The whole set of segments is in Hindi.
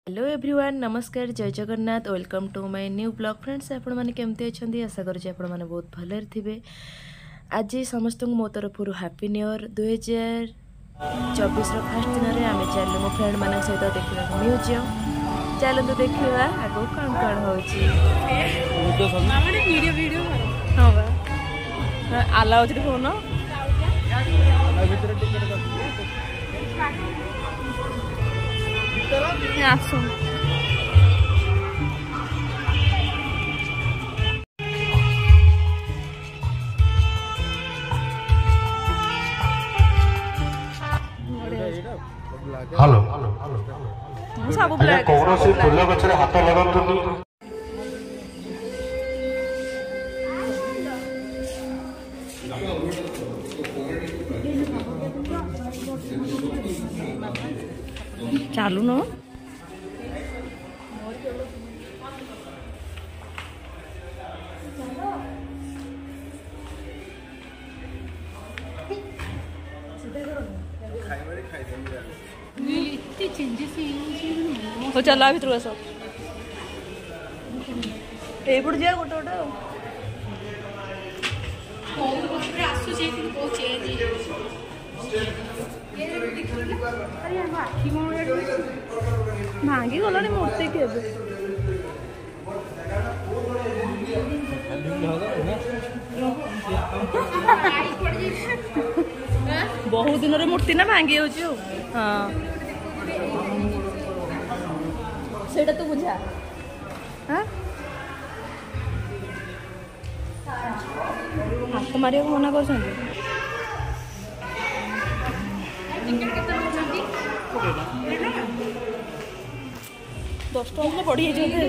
हेलो एवरीवन, नमस्कार, जय Jagannath. Welcome to my new blog. Friends, आपण मैंने केमती अच्छा आशा करुँचे आपण मैंने बहुत भलर थे। आज समस्त मो तरफ हैप्पी न्यू ईयर 2024 फास्ट दिन में आम चलू मो फ्रेंड मान सहित देखा म्यूजियम। चलते देखा आगे कौन कौन हो आला फोन आसू हेलो सब ब्लैक कौन से फूल गछरे हाथ लगांतु चालू न चल भर आस एपट जा गोटे भांगी गला मूर्ति के बहुत दिन मूर्ति ना भांगी हो हाँ सेटा तो बुझा हाँ हाथ मारे मना कर 10 टका बढ़ी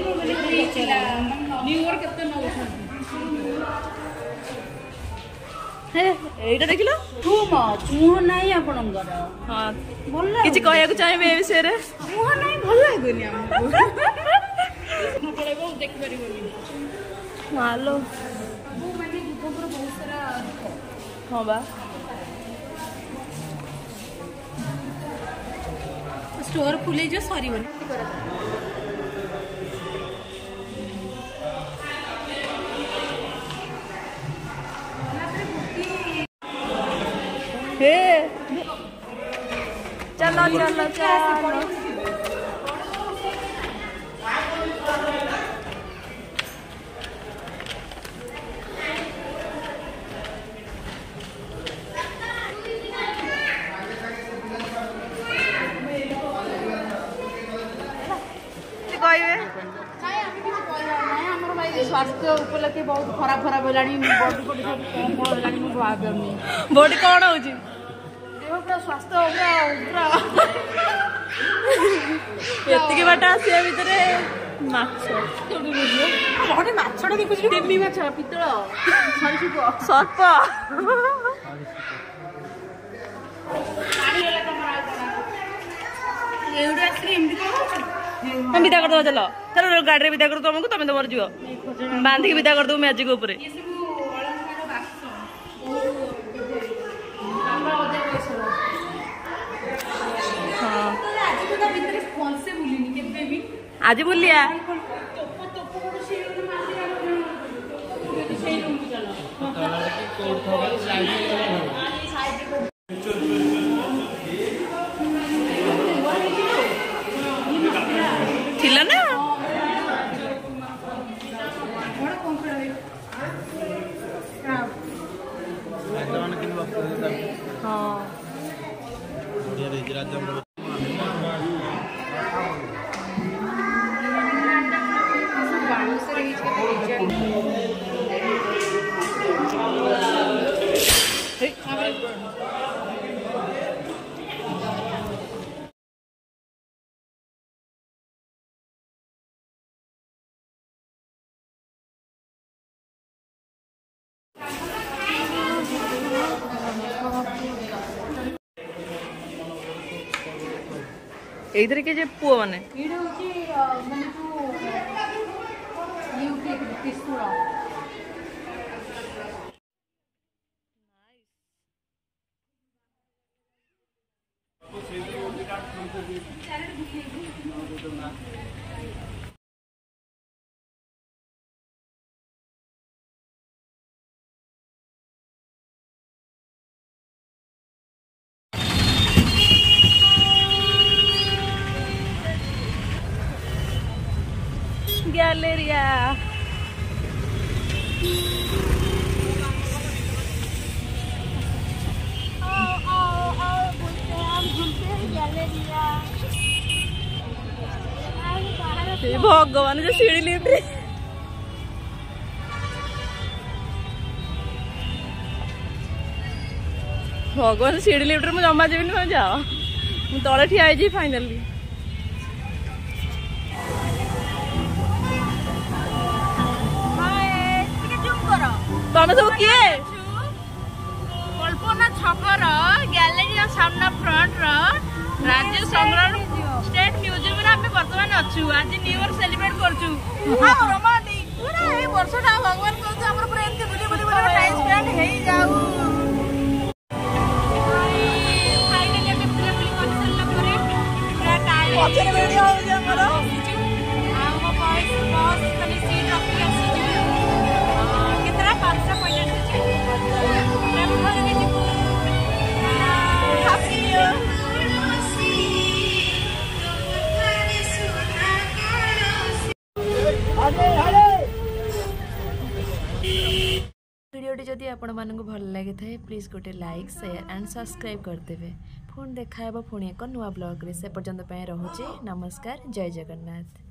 एटा देख लो मुह नाई आपणकर हाँ किसी कहया चाहिए ए विषय रे मुह नाई भल लागुनी हमको पड़ेबो देख परिबोनी मालो वो माने बुद्धपुर बहुत सारा हां बा स्टोर खुले जो सॉरी बनी हे चलो चलो चलो स्वास्थ्य उपलक्षे बहुत खराब खराब होलानी बॉडी बॉडी सब कम होलानी मु भाबनी बॉडी कोन हो जी देह पूरा स्वास्थ्य पूरा एतिके बाटा आसिया भितरे माछ बॉडी माछडा देखुछ टेमी माछ पितळ सरीसृप सर्प पानी होला तमरा एउडा क्रीम भी करो हम विदा कर दो चलो चलो गाड़ी रे विदा कर दो तुमको तुम तो मर जियो बांधी के विदा कर दो मैजिक ऊपर ये सब अलंकार बाक्स हमरा ओदे पैसा हां आज तो भीतर फोन से भूलिनी केबे भी आज बोलिया तोप तोप को से मार दिया से रूम चलो कोड थोड़ा साइड थिला ना बड़ा कंकड़ है हां हां बढ़िया रे राज्य एइधर के जे पुआ माने एडा होची माने तू यूके किस्तुरा गैलेरिया भगवान जो सीढ़ी लिफ्ट भगवान सीढ़ी लिफ्ट मुझे जमा जीवन में जाओ तले ठिया है फाइनाली तमें सब किए कल्पना छकर गैलेरी सामना फ्रंट राज्य संग्रह स्टेट म्यूजियम रे आमे वर्तमान अछु आज न्यू ईयर सेलिब्रेट करछु हां रोमांटिक पूरा ए वर्षटा भगवान को हमर पूरा एते बुली बुली बुली टाइम स्पेंड हेई जाऊ फाइनली आमे पूरा बुली कर सल्ला परे पूरा टाइम पछरे वीडियो हो जे हमर आ मो बॉस खाली सीट रखी आसी कितना 500 पॉइंट से मैं घर में जी हैप्पी ईयर भिडियोटी जदि आपण मानक भल लगी थाए प्लीज गोटे लाइक शेयर एंड सब्सक्राइब करदेवे पुणी देखा पुणी एक नुआ ब्लॉग रे से पर्यंत रोचे नमस्कार जय जगन्नाथ।